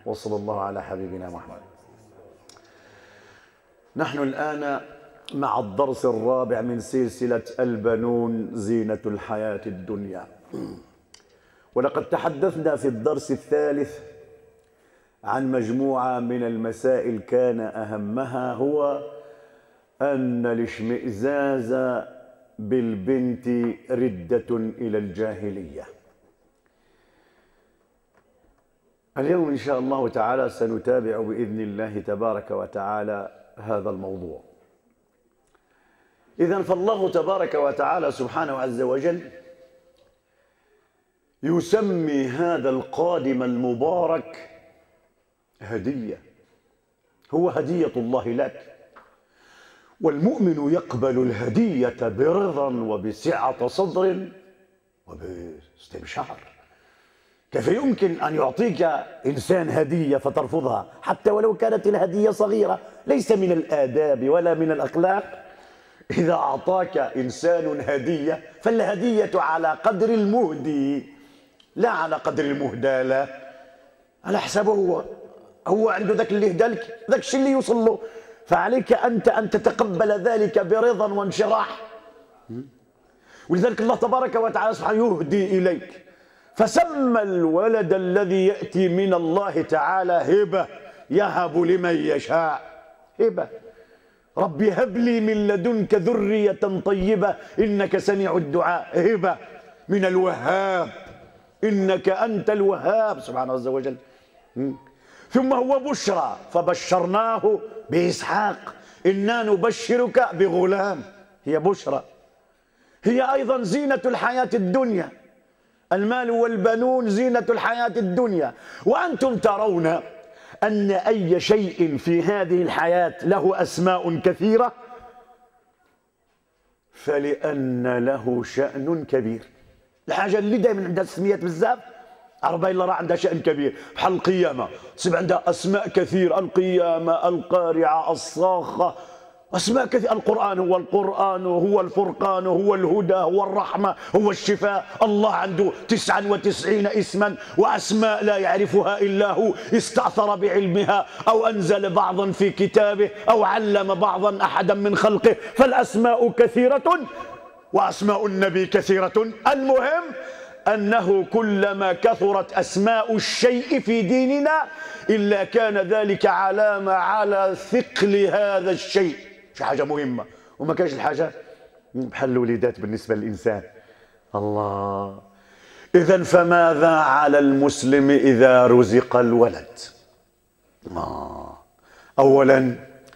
وصلى الله على حبيبنا محمد. نحن الآن مع الدرس الرابع من سلسلة البنون زينة الحياة الدنيا، ولقد تحدثنا في الدرس الثالث عن مجموعة من المسائل كان أهمها هو أن الاشمئزاز بالبنت ردة إلى الجاهلية. اليوم إن شاء الله تعالى سنتابع بإذن الله تبارك وتعالى هذا الموضوع. إذن فالله تبارك وتعالى سبحانه عز وجل يسمي هذا القادم المبارك هدية، هو هدية الله لك، والمؤمن يقبل الهدية برضا وبسعة صدر وباستبشار. كيف يمكن أن يعطيك إنسان هدية فترفضها حتى ولو كانت الهدية صغيرة؟ ليس من الآداب ولا من الأخلاق. إذا أعطاك إنسان هدية فالهدية على قدر المهدي لا على قدر المهدى له، على حسابه هو عنده ذاك اللي هدالك، ذاك الشيء اللي يوصل له، فعليك أنت أن تتقبل ذلك برضا وانشراح. ولذلك الله تبارك وتعالى سبحانه يهدي إليك، فسمى الولد الذي يأتي من الله تعالى هبة، يهب لمن يشاء هبة. ربي هب لي من لدنك ذرية طيبة إنك سميع الدعاء، هبة من الوهاب إنك أنت الوهاب سبحانه عز وجل. ثم هو بشرى، فبشرناه بإسحاق، إنا نبشرك بغلام. هي بشرى، هي أيضا زينة الحياة الدنيا. المال والبنون زينة الحياة الدنيا، وأنتم ترون أن أي شيء في هذه الحياة له أسماء كثيرة فلأن له شأن كبير. الحاجة اللي دائما عندها تسميات بزاف عربي إلا راه عندها شأن كبير، بحال القيامة تصيب عندها أسماء كثير، القيامة، القارعة، الصاخة، أسماء كثير. القرآن هو القرآن، هو الفرقان، هو الهدى، هو الرحمة، هو الشفاء. الله عنده 99 اسما وأسماء لا يعرفها إلا هو، استأثر بعلمها أو أنزل بعضا في كتابه أو علم بعضا أحدا من خلقه، فالأسماء كثيرة وأسماء النبي كثيرة. المهم أنه كلما كثرت أسماء الشيء في ديننا إلا كان ذلك علامة على ثقل هذا الشيء، شي حاجة مهمة. وما كانش الحاجة بحال الوليدات بالنسبة للإنسان. الله. إذن فماذا على المسلم إذا رزق الولد؟ أولا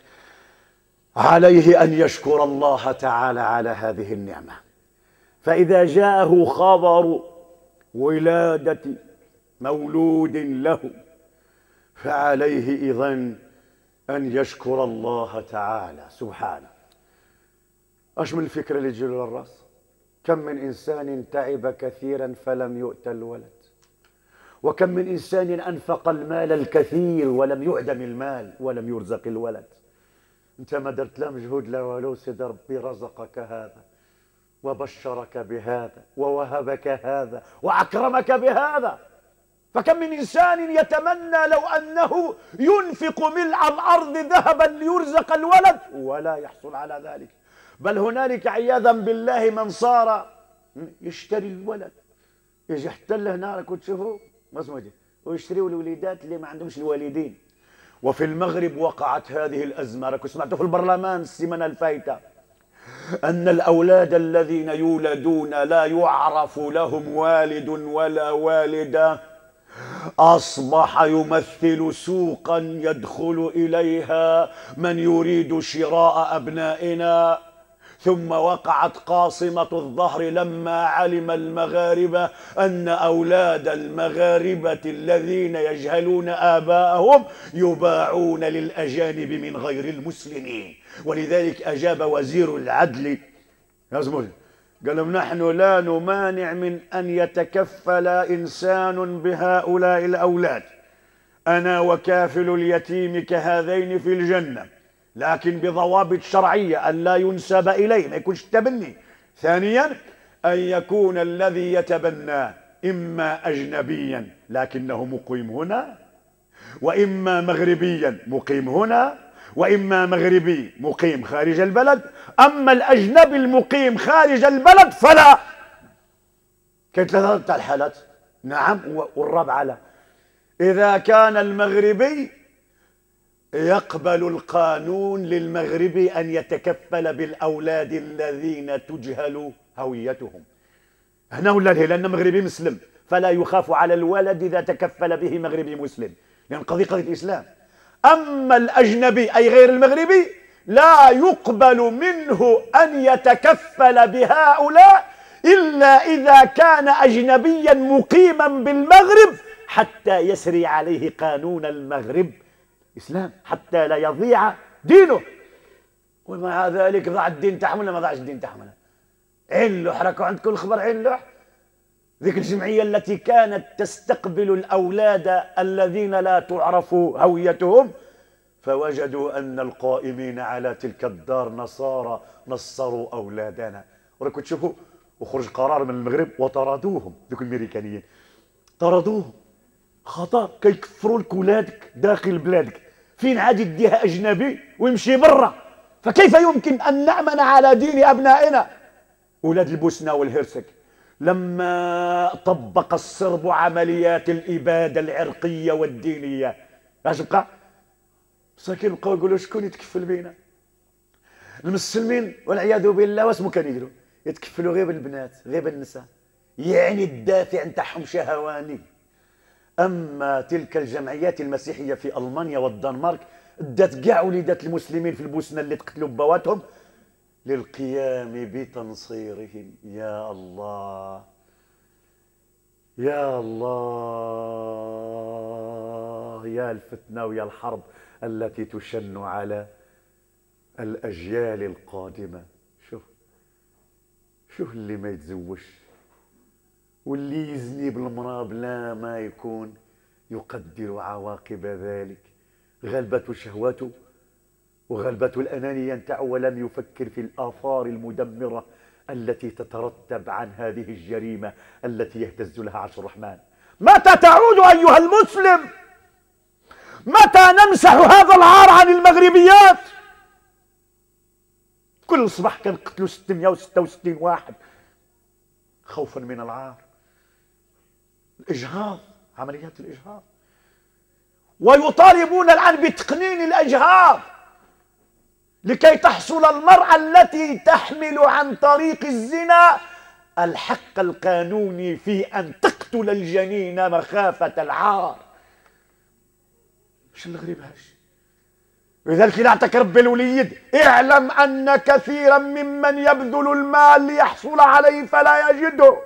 عليه أن يشكر الله تعالى على هذه النعمة، فإذا جاءه خبر ولادة مولود له فعليه إذن أن يشكر الله تعالى سبحانه. أش من الفكرة اللي تجي له للراس؟ كم من إنسان تعب كثيرا فلم يؤت الولد، وكم من إنسان أنفق المال الكثير ولم يعدم المال ولم يرزق الولد. أنت ما درت لا مجهود لا والو، سيدي ربي رزقك هذا وبشرك بهذا ووهبك هذا وأكرمك بهذا. فكم من إنسان يتمنى لو أنه ينفق ملء الأرض ذهبا ليرزق الولد ولا يحصل على ذلك، بل هنالك عياذا بالله من صار يشتري الولد، يجي حتى لهنا راكم تشوفوا ما اسمه ويشتريوا الوليدات اللي ما عندهمش الوالدين. وفي المغرب وقعت هذه الأزمة، راكم سمعتوا في البرلمان السيمانة الفايتة أن الأولاد الذين يولدون لا يعرف لهم والد ولا والدة أصبح يمثل سوقا يدخل إليها من يريد شراء أبنائنا. ثم وقعت قاصمة الظهر لما علم المغاربة أن أولاد المغاربة الذين يجهلون آباءهم يباعون للأجانب من غير المسلمين. ولذلك أجاب وزير العدل قال لهم نحن لا نمانع من أن يتكفل إنسان بهؤلاء الأولاد، أنا وكافل اليتيم كهذين في الجنة، لكن بضوابط شرعية، أن لا ينسب إليه، ما يكونش تبني. ثانيا أن يكون الذي يتبنى إما أجنبيا لكنه مقيم هنا، وإما مغربيا مقيم هنا، وإما مغربي مقيم خارج البلد. أما الأجنبي المقيم خارج البلد فلا. كاين ثلاثة تاع الحالات، نعم، والرابعة لا. إذا كان المغربي يقبل القانون للمغربي أن يتكفل بالأولاد الذين تجهل هويتهم. هنا ولا له، لأن مغربي مسلم فلا يخاف على الولد إذا تكفل به مغربي مسلم، لأن قضية الإسلام. أما الأجنبي أي غير المغربي لا يقبل منه أن يتكفل بهؤلاء إلا إذا كان أجنبيا مقيما بالمغرب حتى يسري عليه قانون المغرب إسلام، حتى لا يضيع دينه. ومع ذلك ضاع الدين تاعهم ولا ما ضاعش الدين تاعهم؟ عين لوح، راكم عندكم الخبر عين لوح، ذيك الجمعية التي كانت تستقبل الأولاد الذين لا تعرف هويتهم، فوجدوا أن القائمين على تلك الدار نصارى نصروا أولادنا. وراكم تشوفوا، وخرج قرار من المغرب وطردوهم، ذوك الامريكانيين طردوهم. خطأ، كيكفروا لك ولادك داخل بلادك، فين عاد يديها أجنبي ويمشي برا؟ فكيف يمكن أن نأمن على دين أبنائنا؟ أولاد البوسنة والهرسك لما طبق الصرب عمليات الإبادة العرقية والدينية، اش بقى؟ مساكين بقاو يقولوا شكون يتكفل بينا؟ المسلمين والعياذ بالله واسمو كانوا يديروا؟ يتكفلوا غير بالبنات، غير بالنساء، يعني الدافع نتاعهم شهواني. أما تلك الجمعيات المسيحية في ألمانيا والدنمارك ادت كاع وليدات المسلمين في البوسنة اللي تقتلوا بواتهم للقيام بتنصيرهم. يا الله يا الله، يا الفتنة ويا الحرب التي تشن على الأجيال القادمة. شوف اللي ما يتزوجش واللي يزني بالمرأة بلا ما يكون يقدر عواقب ذلك. غلبته شهوته وغلبته الأنانية نتاعو، ولم يفكر في الآثار المدمرة التي تترتب عن هذه الجريمة التي يهتز لها عرش الرحمن. متى تعود أيها المسلم؟ متى نمسح هذا العار عن المغربيات؟ كل صباح كنقتلوا 666 واحد خوفا من العار. الإجهاض، عمليات الإجهاض، ويطالبون الآن بتقنين الأجهاض لكي تحصل المرأة التي تحمل عن طريق الزنا الحق القانوني في أن تقتل الجنين مخافة العار. ايش الغريب هاش؟ لذلك إذا اعطاك ربي الوليد اعلم أن كثيرا ممن يبذل المال ليحصل عليه فلا يجده،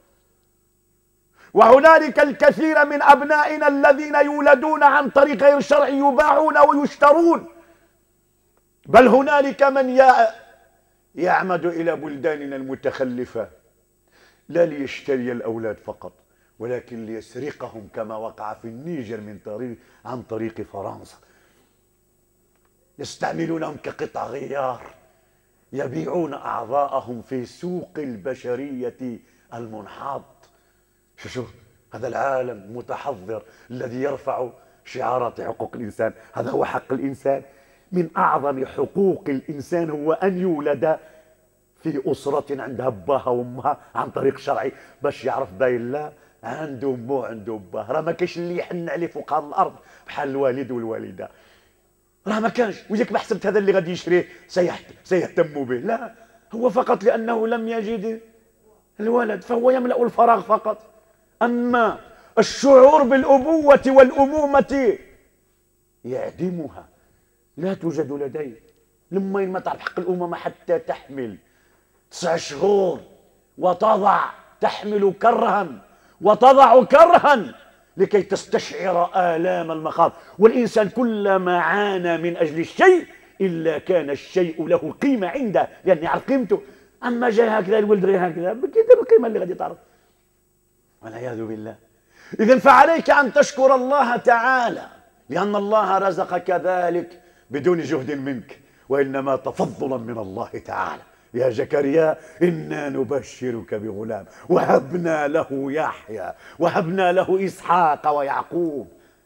وهنالك الكثير من أبنائنا الذين يولدون عن طريق غير شرعي يباعون ويشترون، بل هنالك من يعمد إلى بلداننا المتخلفة لا ليشتري الأولاد فقط ولكن ليسرقهم، كما وقع في النيجر عن طريق فرنسا. يستعملونهم كقطع غيار، يبيعون أعضاءهم في سوق البشرية المنحط. شوف هذا العالم المتحضر الذي يرفع شعارات حقوق الإنسان، هذا هو حق الإنسان. من أعظم حقوق الإنسان هو أن يولد في أسرة عندها أباها وأمها عن طريق شرعي، باش يعرف باين لا عنده أمه وعنده أباه. راه ما كاينش اللي يحن عليه فوق هذه الأرض بحال الوالد والوالدة، راه ما كانش. وياك ما حسبت هذا اللي غادي يشريه سيهتم به، لا، هو فقط لأنه لم يجد الولد فهو يملأ الفراغ فقط. أما الشعور بالأبوة والأمومة يعدمها، لا توجد لديه. لما ما تعرف حق الأمومة حتى تحمل 9 شهور وتضع، تحمل كرها وتضع كرها لكي تستشعر آلام المخاض. والإنسان كلما عانى من أجل الشيء إلا كان الشيء له قيمة عنده، لأن يعرف قيمته. أما جاء هكذا الولد غير هكذا، كيف القيمة اللي غادي تعرف؟ والعياذ بالله. إذن فعليك أن تشكر الله تعالى، لأن الله رزقك ذلك بدون جهد منك، وإنما تفضلا من الله تعالى. يا زكريا إنا نبشرك بغلام وهبنا له يحيى وهبنا له إسحاق ويعقوب.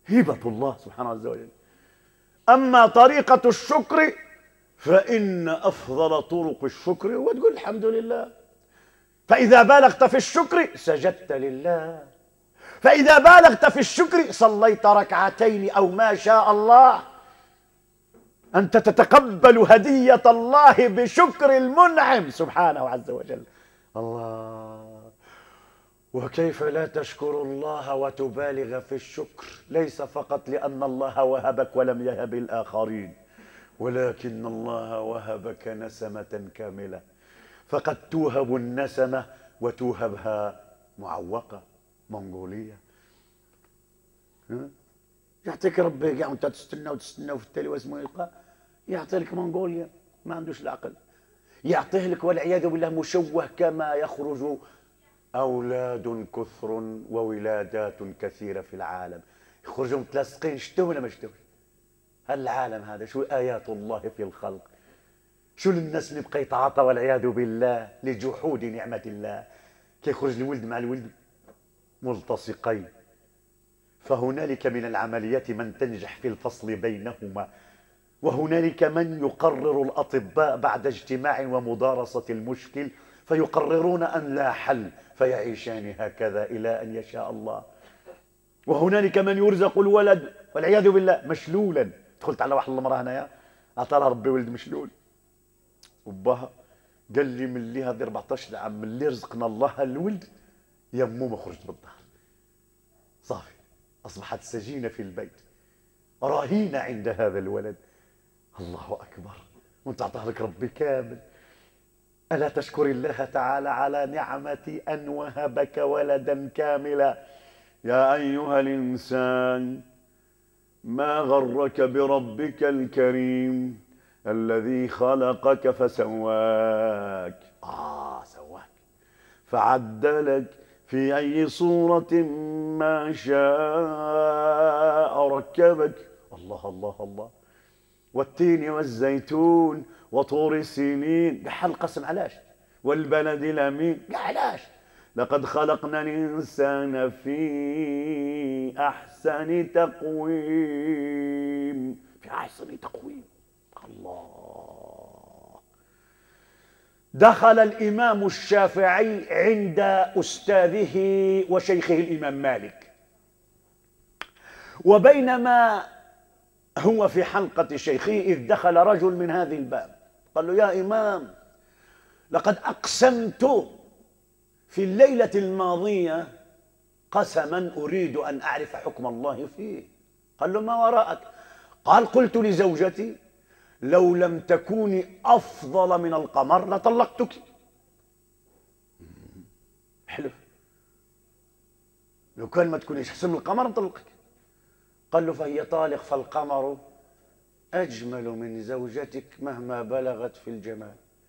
هبة الله سبحانه عز وجل. أما طريقة الشكر فإن أفضل طرق الشكر هو تقول الحمد لله. فإذا بالغت في الشكر سجدت لله، فإذا بالغت في الشكر صليت ركعتين أو ما شاء الله. أنت تتقبل هدية الله بشكر المنعم سبحانه عز وجل. الله، وكيف لا تشكر الله وتبالغ في الشكر؟ ليس فقط لأن الله وهبك ولم يهب الآخرين، ولكن الله وهبك نسمة كاملة. فقد توهب النسمة وتوهبها معوقة منغولية. يعطيك ربي كاع وانت تستنى وتستنى وفي التالي واسمه يلقى يعطي لك منغوليا ما عندوش العقل، يعطيه لك والعياذ بالله مشوه كما يخرج أولاد كثر وولادات كثيرة في العالم، يخرجوا متلاصقين. شتو ولا ما شتوش؟ العالم هذا شو آيات الله في الخلق، شو الناس اللي بقى يتعاطى والعياذ بالله لجحود نعمة الله، كيخرج الولد مع الولد ملتصقين. فهنالك من العمليات من تنجح في الفصل بينهما، وهنالك من يقرر الأطباء بعد اجتماع ومدارسة المشكل فيقررون أن لا حل فيعيشان هكذا إلى أن يشاء الله. وهنالك من يرزق الولد والعياذ بالله مشلولا. دخلت على واحد المرأة هنايا عطى لها ربي ولد مشلول، وباها قال لي من اللي هذه 14 عام من اللي رزقنا الله الولد يمو ما خرجت بالدار، صافي أصبحت سجينة في البيت رهينة عند هذا الولد. الله أكبر، وانت أعطاه لك ربي كامل. ألا تشكر الله تعالى على نعمة أن وهبك ولدا كاملا؟ يا أيها الإنسان ما غرك بربك الكريم الذي خلقك فسواك، سواك فعدلك في أي صورة ما شاء ركبك. الله الله الله. والتين والزيتون وطور السينين، قاع القسم علاش؟ والبلد الأمين، قاع علاش؟ لقد خلقنا الإنسان في أحسن تقويم، في أحسن تقويم. الله. دخل الإمام الشافعي عند أستاذه وشيخه الإمام مالك، وبينما هو في حلقة شيخه إذ دخل رجل من هذه الباب قال له: يا إمام، لقد أقسمت في الليلة الماضية قسما أريد أن أعرف حكم الله فيه. قال له: ما وراءك؟ قال: قلت لزوجتي لو لم تكوني أفضل من القمر لطلقتك. حلو، لو كان ما تكونيش أحسن من القمر نطلقك. قال له: فهي طالق، فالقمر أجمل من زوجتك مهما بلغت في الجمال.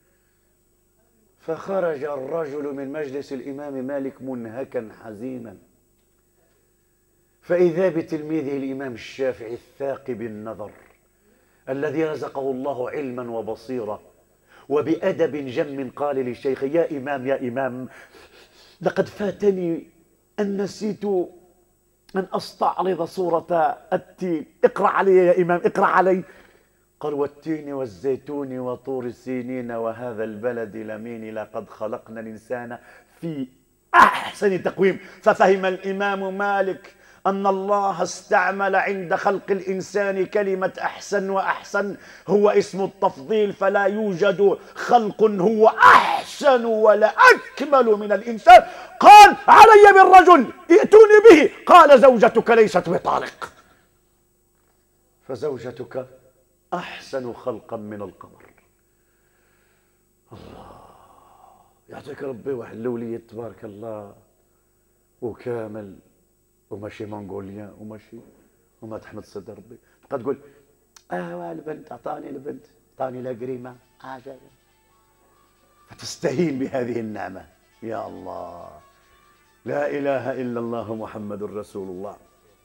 فخرج الرجل من مجلس الإمام مالك منهكا حزينا، فإذا بتلميذه الإمام الشافعي الثاقب النظر الذي رزقه الله علما وبصيرة وبأدب جم قال للشيخ: يا إمام يا إمام، لقد فاتني أن نسيت أن أستعرض صورة التين، اقرأ علي يا إمام، اقرأ علي. قال: والتين والزيتون وطور السينين وهذا البلد الأمين لقد خلقنا الإنسان في أحسن تقويم. ففهم الإمام مالك أن الله استعمل عند خلق الإنسان كلمة أحسن، وأحسن هو اسم التفضيل، فلا يوجد خلق هو أحسن ولا أكمل من الإنسان. قال: علي بالرجل، ائتوني به. قال: زوجتك ليست بطالق، فزوجتك أحسن خلقا من القمر. الله، يعطيك ربي واحد الأولية تبارك الله وكامل، وماشي منغوليان، وما تحمد صدر ربي. تبقى تقول: البنت أعطاني، البنت أعطاني لاقريمة، فتستهين بهذه النعمة. يا الله، لا إله إلا الله محمد رسول الله.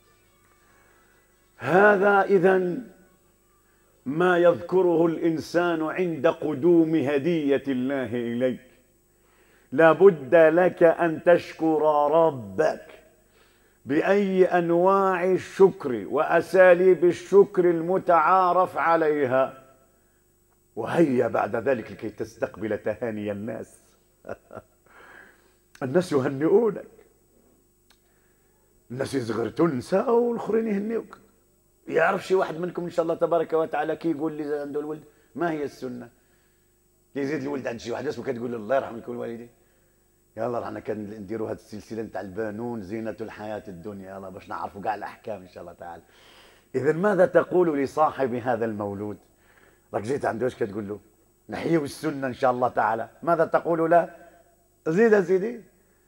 هذا إذن ما يذكره الإنسان عند قدوم هدية الله إليك. لابد لك أن تشكر ربك بأي أنواع الشكر وأساليب الشكر المتعارف عليها، وهيا بعد ذلك لكي تستقبل تهاني الناس. الناس يهنئونك، الناس يصغر تنسى والآخرين يهنئوك. يعرف شي واحد منكم إن شاء الله تبارك وتعالى كي يقول لي عنده الولد ما هي السنة؟ كي يزيد الولد عند شي واحد اسمه كتقول له الله يرحم لكم الوالدين، يلا رانا كنديروا هذه السلسله نتاع البانون زينه الحياه الدنيا، يلا باش نعرفوا كاع الاحكام ان شاء الله تعالى. اذا ماذا تقول لصاحب هذا المولود؟ راك جيت عنده ايش كتقول له؟ نحيوا السنه ان شاء الله تعالى، ماذا تقول له؟ زيد سيدي.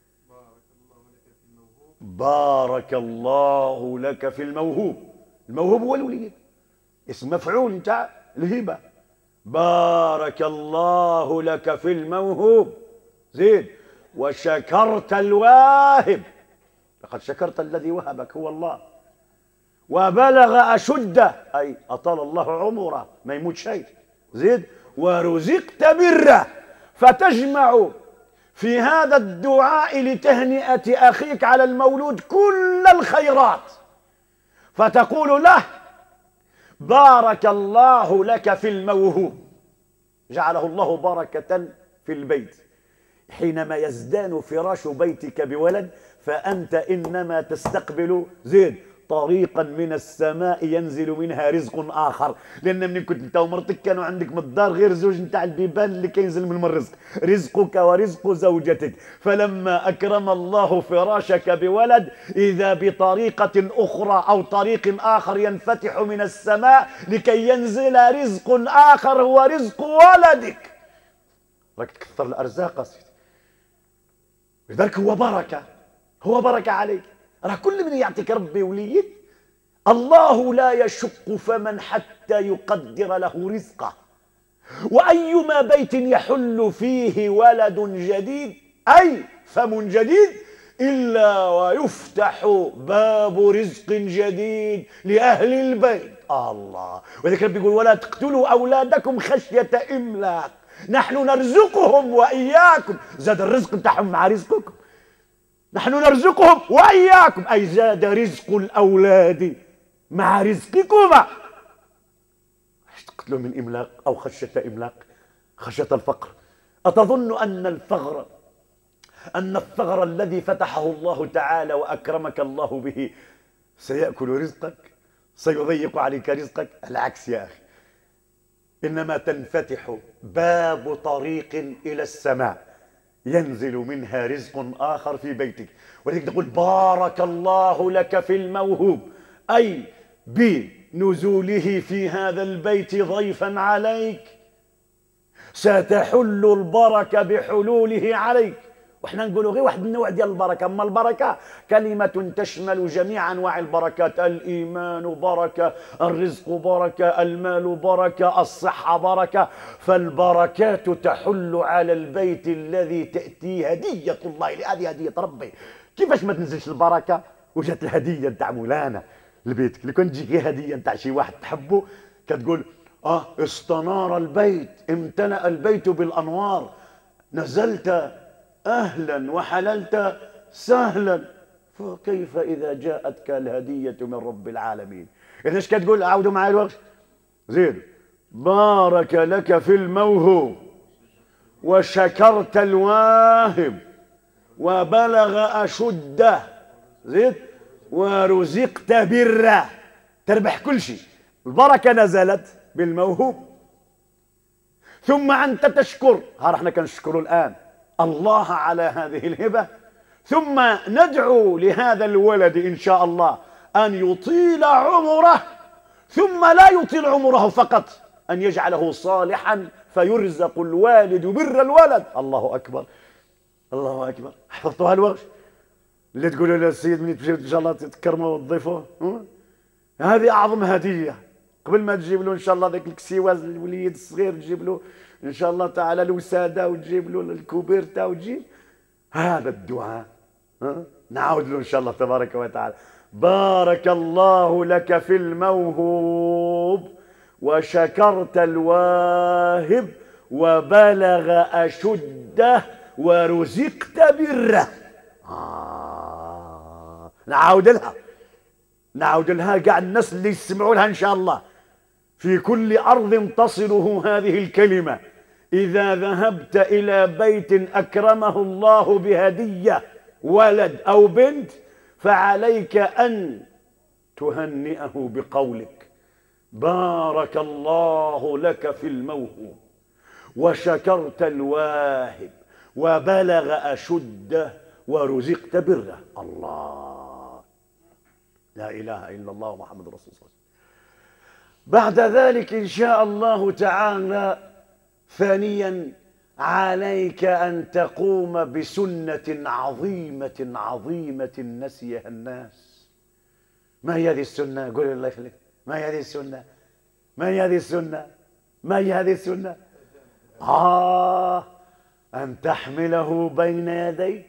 بارك الله لك في الموهوب. الموهوب هو الوليد، اسم مفعول نتاع الهبه. بارك الله لك في الموهوب. زيد. وشكرت الواهب، لقد شكرت الذي وهبك هو الله. وبلغ أشده، أي أطال الله عمره ما يموت شيء. زيد. ورزقت بره، فتجمع في هذا الدعاء لتهنئة أخيك على المولود كل الخيرات، فتقول له بارك الله لك في الموهوب، جعله الله بركة في البيت. حينما يزدان فراش بيتك بولد فأنت إنما تستقبل زيد طريقا من السماء ينزل منها رزق آخر، لأن من كنت أنت ومرتك كانوا عندك من الدار غير زوج نتاع البيبان اللي كينزل منهم الرزق، رزقك ورزق زوجتك. فلما أكرم الله فراشك بولد إذا بطريقة أخرى أو طريق آخر ينفتح من السماء لكي ينزل رزق آخر هو رزق ولدك. راك تكثر الأرزاق سيدي، لذلك هو بركة، هو بركة عليك. راه كل من يعطيك ربي وليد الله لا يشق فمن حتى يقدر له رزقه. وأيما بيت يحل فيه ولد جديد أي فم جديد إلا ويفتح باب رزق جديد لأهل البيت. الله. ولذلك ربي يقول ولا تقتلوا أولادكم خشية إملاق نحن نرزقهم وإياكم. زاد الرزق نتاعهم مع رزقكم، نحن نرزقهم وإياكم، أي زاد رزق الأولاد مع رزقكما. تقتلوا من إملاق أو خشية إملاق، خشية الفقر. أتظن أن الثغر الذي فتحه الله تعالى وأكرمك الله به سيأكل رزقك، سيضيق عليك رزقك؟ العكس يا أخي، إنما تنفتح باب طريق إلى السماء ينزل منها رزق آخر في بيتك. ولذلك تقول بارك الله لك في الموهوب، أي بنزوله في هذا البيت ضيفا عليك ستحل البركة بحلوله عليك. وإحنا نقولوا غير واحد من النوع ديال البركة، أما البركة كلمة تشمل جميع أنواع البركات، الإيمان بركة، الرزق بركة، المال بركة، الصحة بركة. فالبركات تحل على البيت الذي تأتي هدية الله. هذه هدية ربي. كيفاش ما تنزلش البركة وجات الهدية نتاع مولانا لبيتك؟ اللي كنت تجيك هدية نتاع شي واحد تحبه كتقول استنار البيت، امتلأ البيت بالأنوار، نزلت أهلا وحللت سهلا. فكيف إذا جاءتك الهدية من رب العالمين؟ إذا ايش كتقول؟ أعودوا معي الوقت. زيد. بارك لك في الموهوب وشكرت الواهب وبلغ أشده. زيد. ورزقت بره، تربح كل شيء. البركة نزلت بالموهوب، ثم أنت تشكر. ها احنا كنشكروا الآن الله على هذه الهبة، ثم ندعو لهذا الولد إن شاء الله أن يطيل عمره، ثم لا يطيل عمره فقط، أن يجعله صالحا فيرزق الوالد بر الولد. الله أكبر، الله أكبر. حفظتوها الوغش اللي تقولوا للسيد من تمشيو إن شاء الله تكرموا وتضيفوه؟ هذه أعظم هدية. قبل ما تجيب له إن شاء الله ذاك الكسيواز الوليد الصغير، تجيب له إن شاء الله تعالى الوسادة، وتجيب له الكوبيرتا، وتجيب هذا الدعاء. نعود له إن شاء الله تبارك وتعالى. بارك الله لك في الموهوب وشكرت الواهب وبلغ أشده ورزقت بره. نعود لها كاع الناس اللي يسمعوا لها إن شاء الله في كل أرض تصله هذه الكلمة. إذا ذهبت إلى بيت أكرمه الله بهدية ولد أو بنت فعليك أن تهنئه بقولك: بارك الله لك في الموهوب وشكرت الواهب وبلغ أشده ورزقت بره. الله، لا إله إلا الله محمد رسول الله. بعد ذلك إن شاء الله تعالى ثانيا عليك أن تقوم بسنة عظيمة عظيمة نسيها الناس. ما هي هذه السنة؟ قول الله يخليك، ما هي هذه السنة؟ ما هي هذه السنة؟ ما هي هذه السنة؟ أن تحمله بين يديك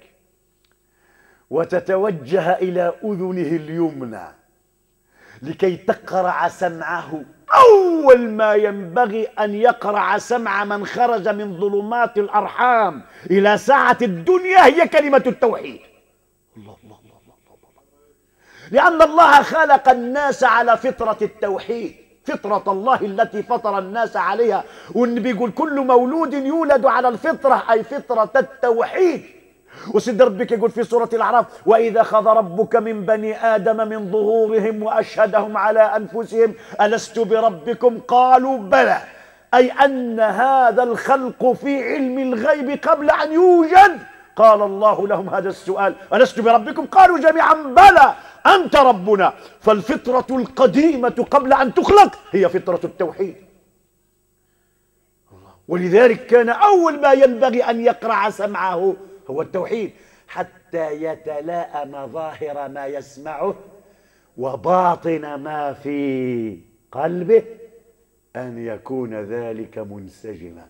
وتتوجه إلى أذنه اليمنى لكي تقرع سمعه. أول ما ينبغي أن يقرع سمع من خرج من ظلمات الأرحام إلى ساعة الدنيا هي كلمة التوحيد. الله الله الله الله الله. لأن الله خلق الناس على فطرة التوحيد، فطرة الله التي فطر الناس عليها. والنبي يقول: كل مولود يولد على الفطرة، أي فطرة التوحيد. وسيد ربك يقول في سورة الأعراف: وإذا أخذ ربك من بني آدم من ظهورهم وأشهدهم على أنفسهم ألست بربكم قالوا بلى، أي أن هذا الخلق في علم الغيب قبل أن يوجد. قال الله لهم هذا السؤال: ألست بربكم؟ قالوا جميعا بلى أنت ربنا. فالفطرة القديمة قبل أن تخلق هي فطرة التوحيد. ولذلك كان أول ما ينبغي أن يقرع سمعه هو التوحيد، حتى يتلاءم ظاهر ما يسمعه وباطن ما في قلبه، أن يكون ذلك منسجما.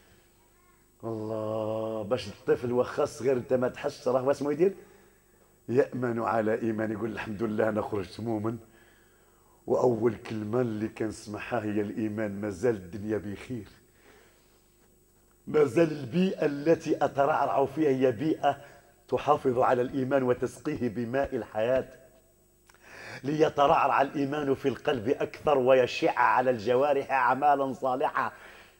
الله، باش الطفل وخا صغير انت ما تحسش راه واسمو يدير يأمن على إيمان، يقول الحمد لله أنا خرجت مؤمن، وأول كلمة اللي كنسمعها هي الإيمان. مازال الدنيا بخير، مازال البيئة التي أترعرع فيها هي بيئة تحافظ على الإيمان وتسقيه بماء الحياة ليترعرع الإيمان في القلب أكثر ويشع على الجوارح أعمالا صالحة.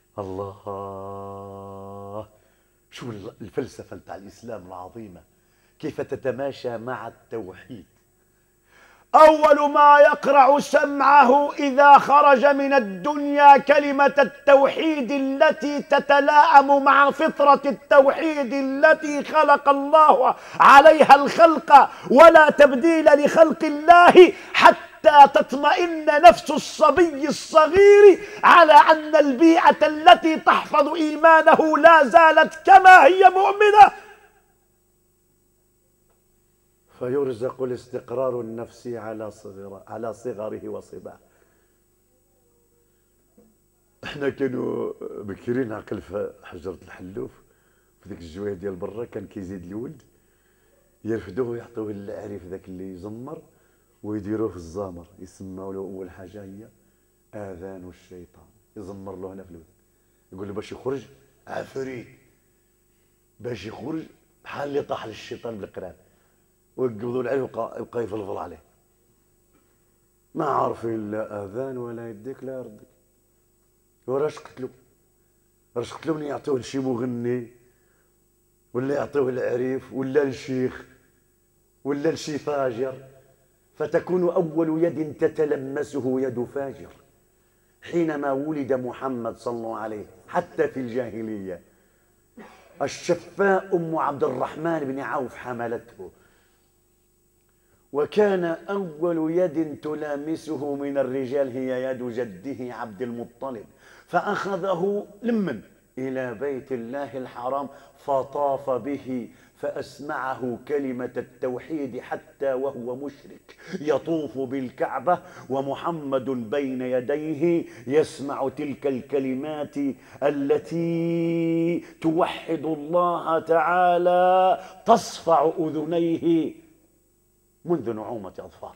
الله، شو الفلسفة نتاع الإسلام العظيمة، كيف تتماشى مع التوحيد. أول ما يقرع سمعه إذا خرج من الدنيا كلمة التوحيد التي تتلائم مع فطرة التوحيد التي خلق الله عليها الخلق، ولا تبديل لخلق الله حتى تطمئن نفس الصبي الصغير على أن البيئة التي تحفظ إيمانه لا زالت كما هي مؤمنة، فيرزق الاستقرار النفسي على صغره وصباه. احنا كانوا بكرين عقل في حجرة الحلوف في ذيك الجوايه ديال برا، كان كيزيد الولد يرفدوه ويعطوه العريف ذاك اللي يزمر ويديروه في الزامر، يسمعوا له اول حاجه هي اذان الشيطان، يزمر له هنا في الودن، يقول له باش يخرج عفريت، باش يخرج بحال اللي طاح للشيطان بالقران، ويقبضوا العين ويبقى يفلفل عليه. ما عارفين لا اذان ولا يديك لا يردك. وراش قتلوا؟ راش قتلوا من يعطوه لشي مغني ولا يعطوه العريف ولا لشيخ ولا لشي فاجر، فتكون اول يد تتلمسه يد فاجر. حينما ولد محمد صلى الله عليه حتى في الجاهليه الشفاء ام عبد الرحمن بن عوف حملته، وكان أول يد تلامسه من الرجال هي يد جده عبد المطلب، فأخذه لمن إلى بيت الله الحرام فطاف به فأسمعه كلمة التوحيد حتى وهو مشرك يطوف بالكعبة ومحمد بين يديه يسمع تلك الكلمات التي توحد الله تعالى تصفع أذنيه منذ نعومة أظفاره.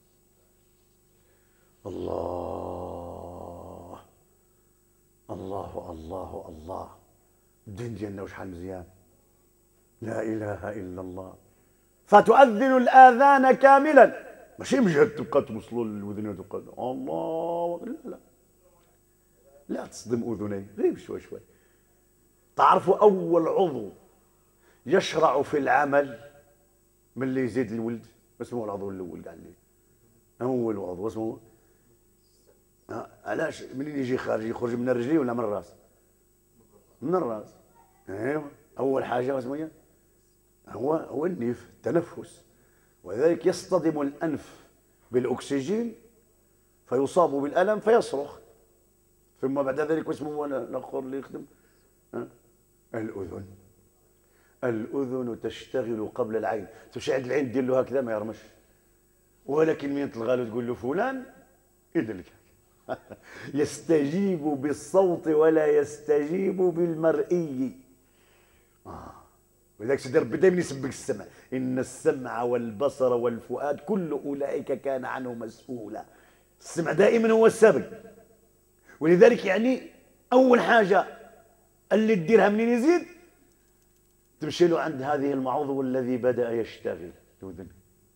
الله الله الله الله، الدين ديالنا وشحال مزيان، لا إله إلا الله. فتؤذن الآذان كاملا، ماشي من جهة تبقى توصلوا للأذن وتبقى الله، لا لا لا تصدم أذني، غير بشوي شوي. تعرفوا أول عضو يشرع في العمل من اللي يزيد الولد، اسمه العضو الأول قال لي أول عضو اسمه علاش منين يجي خارج، يخرج من الرجلين ولا من الراس؟ من الراس. ايوه اول حاجه اسمه ايه؟ هو النيف، التنفس، ولذلك يصطدم الانف بالاكسجين فيصاب بالالم فيصرخ، ثم بعد ذلك اسمه الاخر اللي يخدم الاذن. الاذن تشتغل قبل العين، تمشي عند العين دير له هكذا ما يرمش، ولكن من تلغى له تقول له فلان يدلك يستجيب بالصوت ولا يستجيب بالمرئي. ولذلك سيدي ربي دائما يسبق السمع، ان السمع والبصر والفؤاد كل اولئك كان عنه مسؤولا. السمع دائما هو السابق، ولذلك يعني اول حاجه اللي تديرها منين يزيد تمشي له عند هذه المعوض الذي بدا يشتغل تؤذن،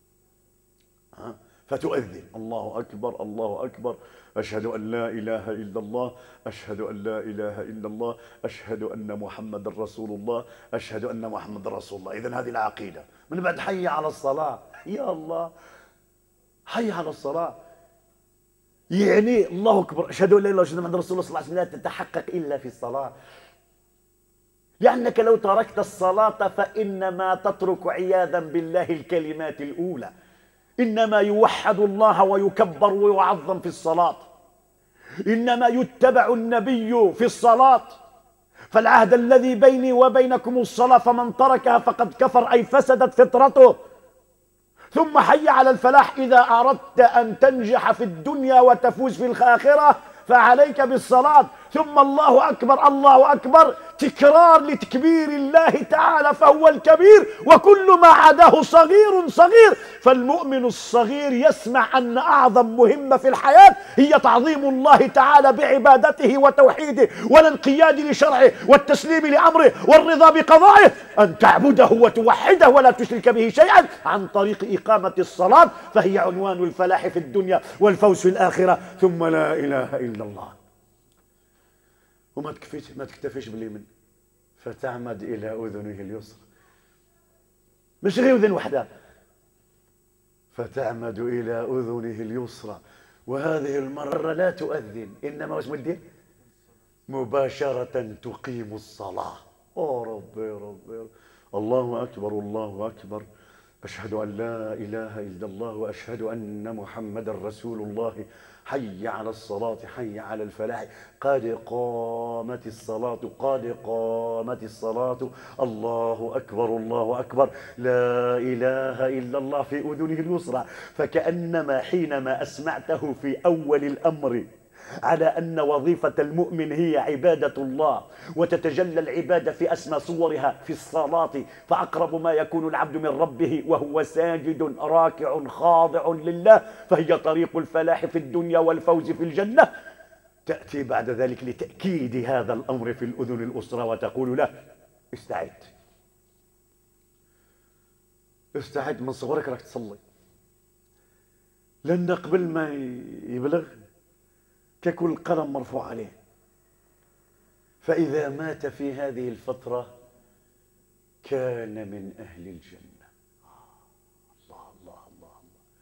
فتؤذن الله أكبر الله أكبر، أشهد أن لا إله إلا الله، أشهد أن لا إله إلا الله، أشهد أن محمد رسول الله، أشهد أن محمد رسول الله. إذن هذه العقيدة. من بعد حي على الصلاة، يا الله حي على الصلاة، يعني الله أكبر أشهد أن لا إله إلا الله، أشهد أن محمد رسول الله صلى الله عليه وسلم لا تتحقق إلا في الصلاة، لأنك لو تركت الصلاة فإنما تترك عياذا بالله الكلمات الأولى. إنما يوحد الله ويكبر ويعظم في الصلاة، إنما يتبع النبي في الصلاة، فالعهد الذي بيني وبينكم الصلاة، فمن تركها فقد كفر أي فسدت فطرته. ثم حي على الفلاح، إذا أردت أن تنجح في الدنيا وتفوز في الآخرة فعليك بالصلاة. ثم الله أكبر الله أكبر، تكرار لتكبير الله تعالى، فهو الكبير وكل ما عداه صغير صغير. فالمؤمن الصغير يسمع أن أعظم مهمة في الحياة هي تعظيم الله تعالى بعبادته وتوحيده والانقياد لشرعه والتسليم لأمره والرضا بقضائه، أن تعبده وتوحده ولا تشرك به شيئا عن طريق إقامة الصلاة، فهي عنوان الفلاح في الدنيا والفوز في الآخرة. ثم لا إله إلا الله. وما تكتفيش باليمين، فتعمد إلى أذنه اليسرى، مش غير أذن وحدة، فتعمد إلى أذنه اليسرى، وهذه المرة لا تؤذن، إنما اسمه الدين مباشرة تقيم الصلاة. ربي ربي، الله أكبر الله أكبر، أشهد أن لا إله إلا الله وأشهد أن محمد رسول الله، حي على الصلاة حي على الفلاح، قد قامت الصلاة قد قامت الصلاة، الله أكبر الله أكبر، لا إله إلا الله في أذنه اليسرى. فكأنما حينما أسمعته في أول الأمر على أن وظيفة المؤمن هي عبادة الله، وتتجلى العبادة في أسمى صورها في الصلاة، فأقرب ما يكون العبد من ربه وهو ساجد راكع خاضع لله، فهي طريق الفلاح في الدنيا والفوز في الجنة. تأتي بعد ذلك لتأكيد هذا الأمر في الأذن الأسرى وتقول له استعد، استعد من صغرك راك تصلي، لأن قبل ما يبلغ ككل قلم مرفوع عليه، فإذا مات في هذه الفترة كان من أهل الجنة. الله الله الله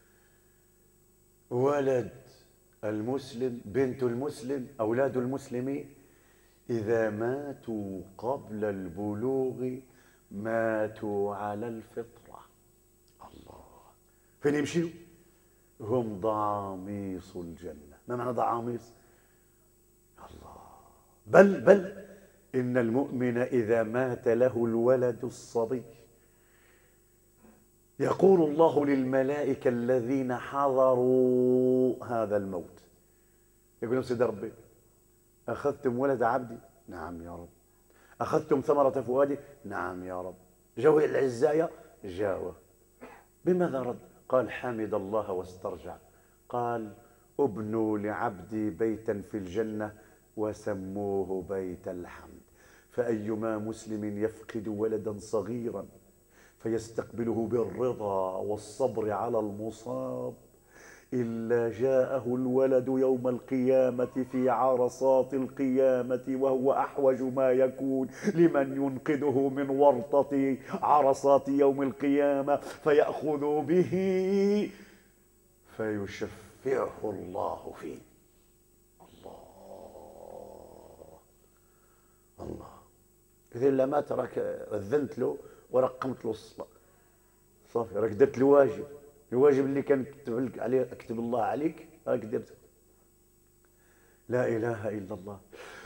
الله. ولد المسلم، بنت المسلم، أولاد المسلمين إذا ماتوا قبل البلوغ ماتوا على الفطرة. الله، فين يمشيوا؟ هم ضعاميص الجنة. ما معنى ضعاميص؟ الله، بل إن المؤمن إذا مات له الولد الصبي يقول الله للملائكة الذين حضروا هذا الموت، يقول لهم سيد ربي أخذتم ولد عبدي؟ نعم يا رب. أخذتم ثمرة فؤادي؟ نعم يا رب. جوي العزاية؟ جاوه. بماذا رد؟ قال حمد الله واسترجع. قال ابنوا لعبدي بيتا في الجنة وسموه بيت الحمد. فأيما مسلم يفقد ولدا صغيرا فيستقبله بالرضا والصبر على المصاب، إلا جاءه الولد يوم القيامة في عرصات القيامة وهو أحوج ما يكون لمن ينقذه من ورطة عرصات يوم القيامة، فيأخذ به فيشفعه الله فيه. الله. إذا لما تراك أذنت له ورقمت له الصلاة، صافي راك درت الواجب. الواجب اللي كان كتب لك عليه اكتب الله عليك راك درته. لا إله إلا الله.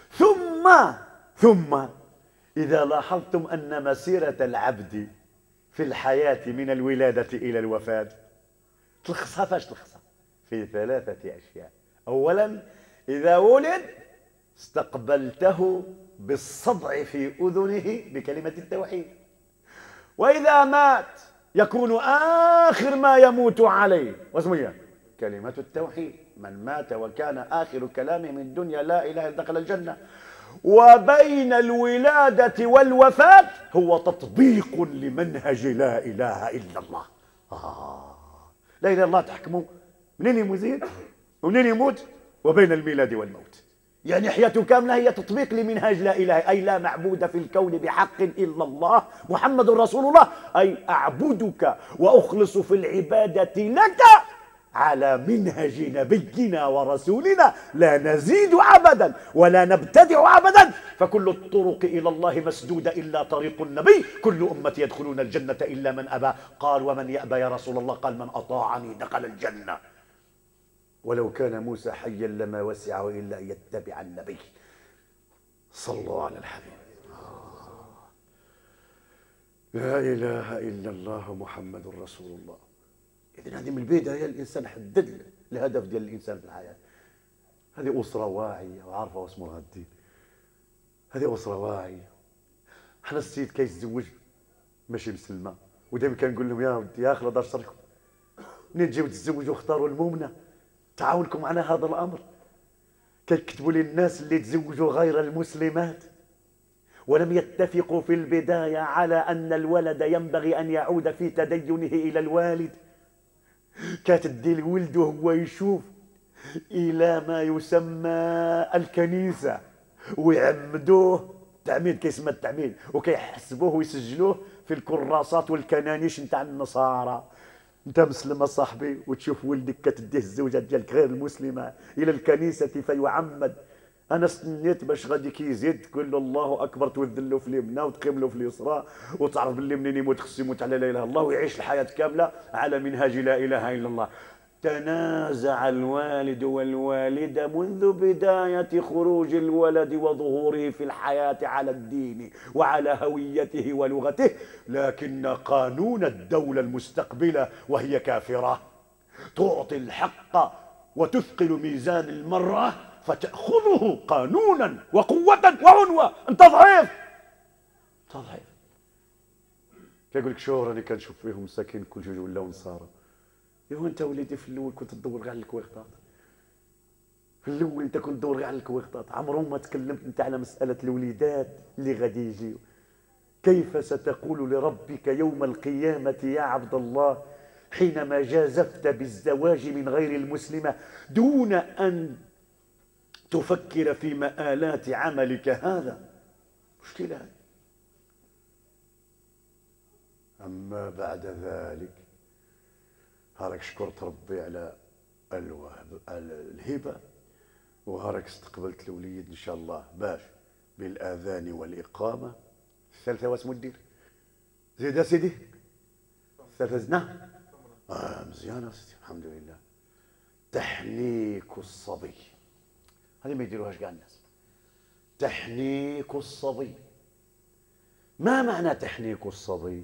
ثم إذا لاحظتم أن مسيرة العبد في الحياة من الولادة إلى الوفاة تلخصها فاش تلخصها؟ في 3 أشياء. أولا، إذا ولد استقبلته بالصدع في أذنه بكلمة التوحيد، وإذا مات يكون آخر ما يموت عليه واسمه كلمة التوحيد. من مات وكان آخر كلامه من الدنيا لا إله إلا دخل الجنة. وبين الولادة والوفاة هو تطبيق لمنهج لا إله إلا الله. لا إله إلا الله تحكمه منين يزيد ومنين يموت وبين الميلاد والموت. يعني حياته كاملة هي تطبيق لمنهاج لا إله، أي لا معبود في الكون بحق إلا الله محمد رسول الله، أي أعبدك وأخلص في العبادة لك على منهج نبينا ورسولنا، لا نزيد أبدا ولا نبتدع أبدا، فكل الطرق إلى الله مسدودة إلا طريق النبي، كل أمتي يدخلون الجنة إلا من أبى. قال ومن يأبى يا رسول الله؟ قال من أطاعني دخل الجنة. ولو كان موسى حيا لما وسعه إلا أن يتبع النبي. صلوا على الحبيب. لا إله إلا الله محمد رسول الله. إذن هذه من البداية الإنسان حدد الهدف ديال الإنسان في الحياة. هذه أسرة واعية وعارفة واسمها الدين. هذه أسرة واعية. حنا السيد كيتزوج ماشي مسلمة، ودائما كنقول لهم يا ودي يا أخي لا دار شركم، منين تجيو تتزوجوا اختاروا المؤمنة تعاونكم على هذا الأمر. كيكتبوا للناس اللي تزوجوا غير المسلمات ولم يتفقوا في البداية على أن الولد ينبغي أن يعود في تدينه إلى الوالد، كتدي الولد وهو يشوف إلى ما يسمى الكنيسة ويعمدوه تعميد، كيسمى التعميد، وكيحسبوه ويسجلوه في الكراسات والكنانيش نتاع النصارى. انت مسلم صاحبي وتشوف ولدك كتديه الزوجه ديالك غير المسلمه الى الكنيسه فيعمد، انا استنيت باش غادي كيزيد تقول له الله اكبر، توذن له في اليمنى وتقيم له في اليسرى، وتعرف باللي منين يموت خص يموت على لا اله الا الله ويعيش الحياه كامله على منهاج لا اله الا الله. تنازع الوالد والوالدة منذ بداية خروج الولد وظهوره في الحياة على الدين وعلى هويته ولغته، لكن قانون الدولة المستقبلة وهي كافرة تعطي الحق وتثقل ميزان المرأة فتأخذه قانونا وقوة وعنوة. انت ضعيف، انت ضعيف. كيقول لك شو راني كنشوف فيهم مساكين كل شيء ولاو نصارى. ايوا انت وليدي في الاول كنت تدور كاع على الكويخطاط، في الاول انت كنت تدور كاع على الكويخطاط، عمرهم ما تكلمت انت على مساله الوليدات اللي غادي يجيو. كيف ستقول لربك يوم القيامه يا عبد الله حينما جازفت بالزواج من غير المسلمه دون ان تفكر في مآلات عملك هذا؟ مشكله. اما بعد ذلك هاراك شكرت ربي على الهبة، وهاراك استقبلت الوليد إن شاء الله باش بالآذان والإقامة. الثالثة واسمو الدير زيد سيدي الثالثة نعم مزيانة سيدي الحمد لله. تحنيك الصبي، هذه ما يديروهاش كاع الناس. تحنيك الصبي، ما معنى تحنيك الصبي؟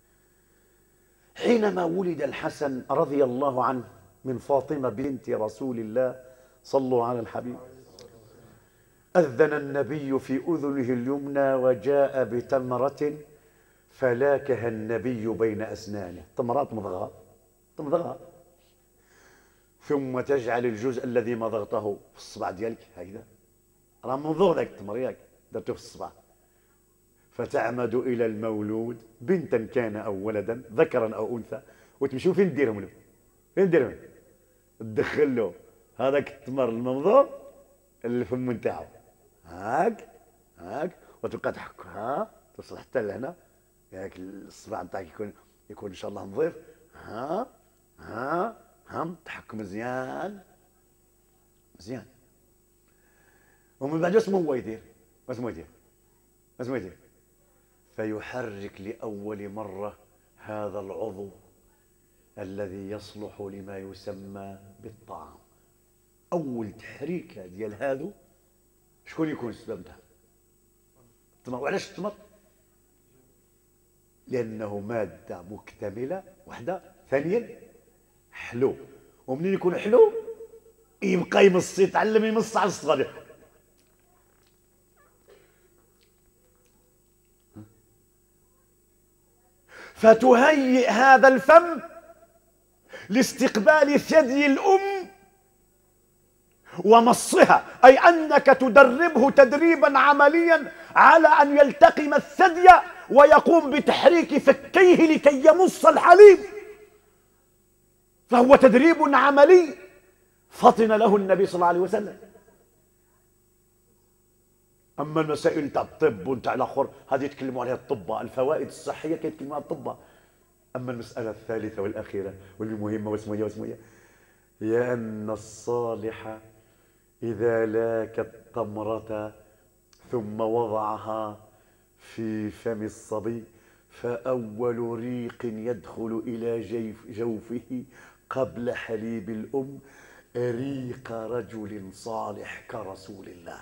حينما ولد الحسن رضي الله عنه من فاطمة بنت رسول الله، صلوا على الحبيب، أذن النبي في أذنه اليمنى وجاء بتمرة فلاكها النبي بين أسنانه. تمرات تمضغها ثم تجعل الجزء الذي مضغته في الصبع ديالك هكذا، راه منظور ذاك التمر ياك درته في الصبع، فتعمد إلى المولود بنتا كان أو ولدا ذكرا أو أنثى، وتمشيو فين ديرهم له؟ فين ديرهم؟ تدخل له هذاك التمر الممضوغ الفم نتاعو، هاك هاك، وتبقى تحك ها توصل حتى لهنا، ياك الصباع نتاعك يكون ان شاء الله نظيف، ها ها ها تحك مزيان مزيان. ومن بعد اسمه هو يدير، اسمه يدير، اسمه يدير، فيحرك لأول مرة هذا العضو الذي يصلح لما يسمى بالطعام. أول تحريكة ديال هذو شكون يكون السبب نتاعها؟ التمر. وعلاش التمر؟ لأنه مادة مكتملة وحدة، ثانيا حلو، ومنين يكون حلو يبقى يمص، يتعلم يمص على الصغير. فتهيئ هذا الفم لاستقبال ثدي الأم ومصها، أي أنك تدربه تدريبا عمليا على أن يلتقم الثدي ويقوم بتحريك فكيه لكي يمص الحليب. فهو تدريب عملي فطن له النبي صلى الله عليه وسلم. أما المسائل نتاع الطب ونتاع الآخر هذه يتكلموا عليها الطباء، الفوائد الصحية كيتكلموا عليها الطباء. أما المسألة الثالثة والأخيرة واللي مهمة واسمها هي أن الصالح إذا لاك التمرة ثم وضعها في فم الصبي، فأول ريق يدخل إلى جوفه قبل حليب الأم ريق رجل صالح كرسول الله.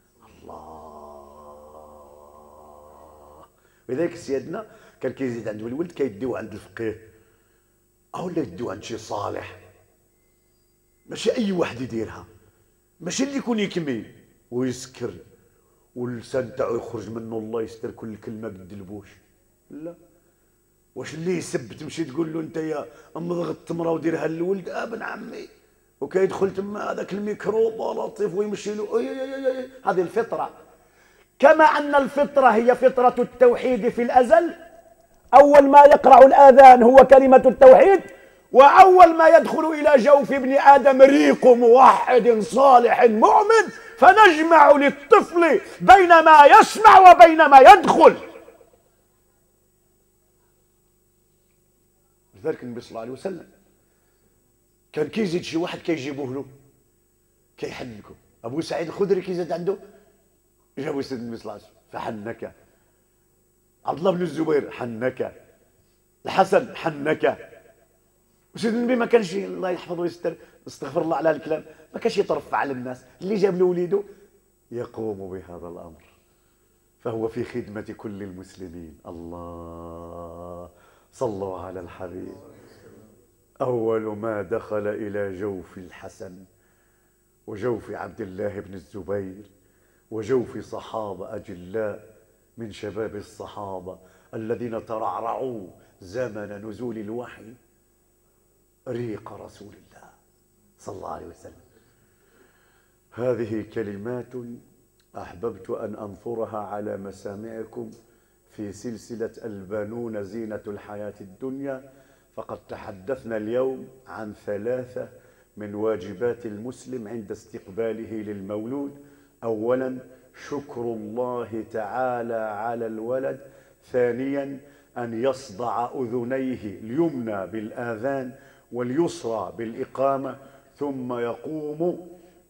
الله. ولذلك سيدنا كان كيزيد عنده الولد كيديو عند الفقيه أو لا يديو عند شي صالح، ماشي أي واحد يديرها، ماشي اللي يكون يكمي ويسكر واللسان تاعو يخرج منه الله يستر كل كلمه بالدلبوش، لا. واش اللي يسب تمشي تقول له انت يا امضغ التمره وديرها للولد ابن عمي، وكيدخل تما هذاك الميكروب لطيف ويمشي له هذه الفطره. كما ان الفطره هي فطره التوحيد في الازل، اول ما يقرع الاذان هو كلمه التوحيد، وأول ما يدخل إلى جوف ابن آدم ريق موحد صالح مؤمن، فنجمع للطفل بين ما يسمع وبين ما يدخل. لذلك النبي صلى الله عليه وسلم كان كيزيد شي واحد كيجيبوه له كيحنكه. أبو سعيد الخدري كيزيد عنده جابوا سيدنا النبي صلى الله عليه وسلم فحنك. عبد الله بن الزبير حنك. الحسن حنك. وسيدنا النبي ما كانش الله يحفظه ويستر استغفر الله على الكلام، ما كانش يترفع على الناس، اللي جاب له وليده يقوم بهذا الامر، فهو في خدمه كل المسلمين. الله صلوا على الحبيب. اول ما دخل الى جوف الحسن وجوف عبد الله بن الزبير وجوف صحابه اجلاء من شباب الصحابه الذين ترعرعوا زمن نزول الوحي ريق رسول الله صلى الله عليه وسلم. هذه كلمات أحببت أن أنثرها على مسامعكم في سلسلة البنون زينة الحياة الدنيا. فقد تحدثنا اليوم عن 3 من واجبات المسلم عند استقباله للمولود. أولا شكر الله تعالى على الولد. ثانيا أن يصدع أذنيه اليمنى بالآذان واليسرى بالإقامة، ثم يقوم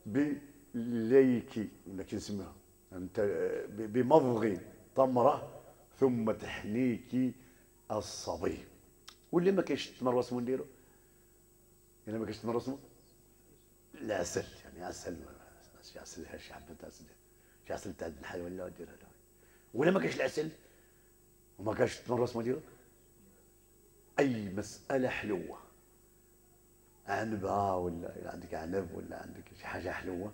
بليك نسميها بمضغ تمرة ثم تحنيك الصبي. واللي ما كاينش التمر واسمو نديرو، يعني ما كاينش التمر واسمو العسل، يعني عسل شي عسل شي حبة عسل، شي عسل تاع الحي ولا ديرها. ولا ما كاينش العسل وما كاينش التمر واسمو نديرو. أي مسألة حلوة، عنبة ولا عندك عنب ولا عندك شي حاجة حلوة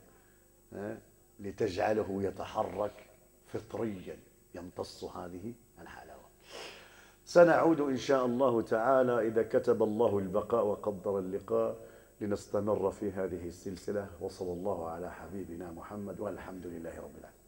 لتجعله يتحرك فطريا يمتص هذه الحلاوة. سنعود إن شاء الله تعالى إذا كتب الله البقاء وقدر اللقاء لنستمر في هذه السلسلة. وصلى الله على حبيبنا محمد والحمد لله رب العالمين.